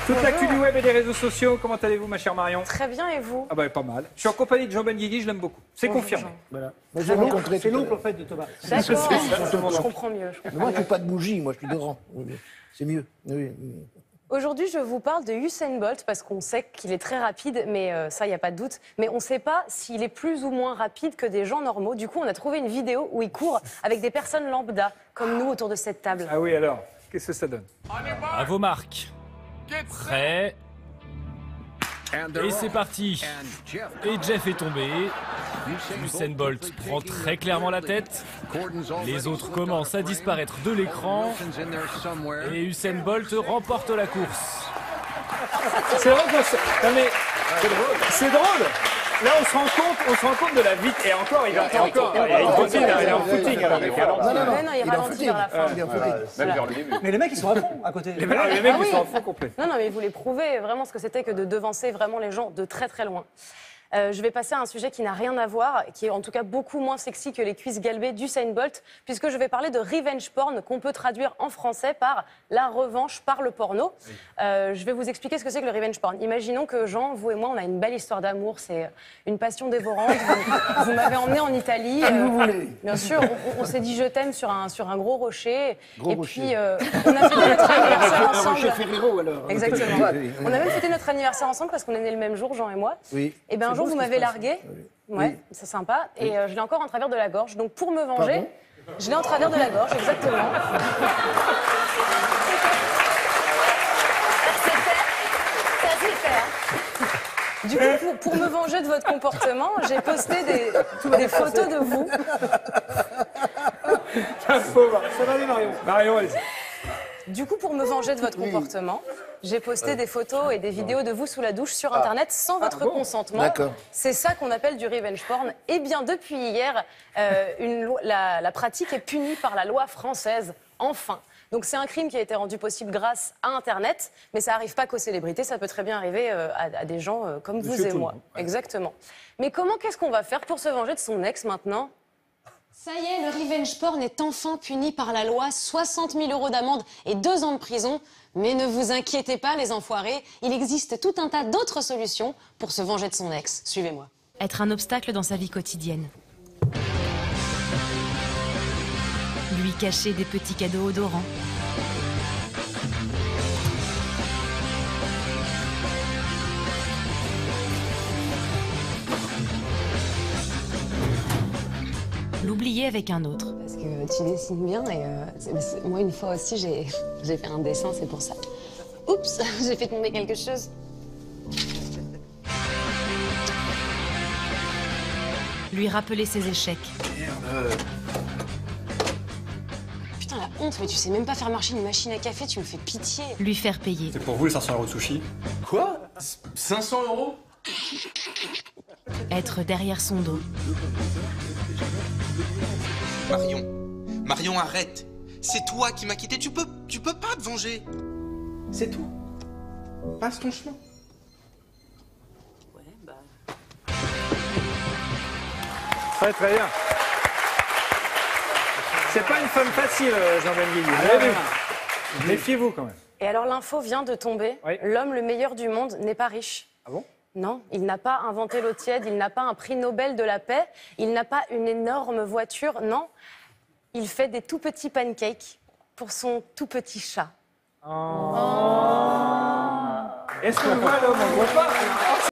Toute l'actu du web et des réseaux sociaux, comment allez-vous ma chère Marion? Très bien, et vous? Ah bah pas mal. Je suis en compagnie de Jean Benguigui, je l'aime beaucoup. C'est Bonjour, confirmé. Jean. Voilà. Moi, j'ai rencontré. C'est l'oncle en fait de Thomas. D'accord, je comprends mieux. Mais moi, je suis pas de bougie, moi, je suis de rang. C'est mieux. Oui. Aujourd'hui, je vous parle de Usain Bolt parce qu'on sait qu'il est très rapide, mais ça, il n'y a pas de doute. Mais on ne sait pas s'il est plus ou moins rapide que des gens normaux. Du coup, on a trouvé une vidéo où il court avec des personnes lambda, comme nous, autour de cette table. Ah oui alors, qu'est-ce que ça donne? À vos marques. Prêt. Et c'est parti. Et Jeff est tombé. Usain Bolt prend très clairement la tête. Les autres commencent à disparaître de l'écran. Et Usain Bolt remporte la course. C'est vrai que non mais c'est drôle. Là on se rend compte de la vitesse. Et encore, il a une routine, il est en footing. Alors, il ralentit. Non, il ralentit vers la fin. Il est en footing. Même vers le début. Mais les mecs, ils sont à fond à côté. Les mecs Ah oui. ils sont en fond complet. Non, mais il voulait prouver vraiment ce que c'était que de devancer vraiment les gens de très très loin. Je vais passer à un sujet qui n'a rien à voir, qui est en tout cas beaucoup moins sexy que les cuisses galbées d'Usain Bolt, puisque je vais parler de revenge porn, qu'on peut traduire en français par la revanche par le porno. Je vais vous expliquer ce que c'est que le revenge porn. Imaginons que Jean, vous et moi, on a une belle histoire d'amour, c'est une passion dévorante. Vous m'avez emmené en Italie. Vous voulez. Bien sûr, on s'est dit je t'aime sur un gros rocher. Puis, on a fêté notre anniversaire ensemble. Rocher Ferrero, alors. Exactement. On a même fêté notre anniversaire ensemble parce qu'on est nés le même jour, Jean et moi. Oui. Et bien un jour, vous m'avez largué. Ouais, c'est sympa. Et je l'ai encore en travers de la gorge. Donc pour me venger, Pardon je l'ai en travers de la gorge, exactement. Ça s'est fait. Du coup, pour me venger de votre comportement, j'ai posté des photos de vous. Pauvre. Ça va aller Marion? Marion, allez. Du coup, pour me venger de votre comportement, j'ai posté des photos et des vidéos de vous sous la douche sur Internet sans votre consentement. D'accord. C'est ça qu'on appelle du revenge porn. Eh bien, depuis hier, la pratique est punie par la loi française, enfin. Donc c'est un crime qui a été rendu possible grâce à Internet, mais ça n'arrive pas qu'aux célébrités, ça peut très bien arriver à des gens comme vous et moi. Exactement. Mais qu'est-ce qu'on va faire pour se venger de son ex maintenant ? Ça y est, le revenge porn est enfin puni par la loi. 60 000 € d'amende et 2 ans de prison. Mais ne vous inquiétez pas, les enfoirés, il existe tout un tas d'autres solutions pour se venger de son ex. Suivez-moi. Être un obstacle dans sa vie quotidienne. Lui cacher des petits cadeaux odorants. L'oublier avec un autre. Parce que tu dessines bien et moi une fois aussi j'ai fait un dessin, c'est pour ça. Oups, j'ai fait tomber quelque chose. Lui rappeler ses échecs. Putain la honte, mais tu sais même pas faire marcher une machine à café, tu me fais pitié. Lui faire payer. C'est pour vous les 500 € de sushi? Quoi? 500 €? Être derrière son dos. Marion, arrête. C'est toi qui m'as quitté. Tu peux pas te venger. C'est tout. Passe ton chemin. Très très bien. C'est pas une femme facile, Jean Benguigui. Vous avez vu? Méfiez-vous quand même. Et alors l'info vient de tomber. Oui. L'homme le meilleur du monde n'est pas riche. Ah bon? Non, il n'a pas inventé l'eau tiède, il n'a pas un prix Nobel de la paix, il n'a pas une énorme voiture, non. Il fait des tout petits pancakes pour son tout petit chat. Est-ce qu'on voit l'homme? On ne voit pas